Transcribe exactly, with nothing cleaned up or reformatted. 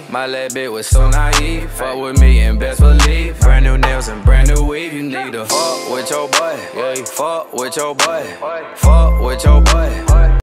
My last bitch was so naive. Fuck with me and best believe. Brand new nails and brand new weave. You need to fuck with your boy. Yeah, fuck with your boy. Fuck with your boy.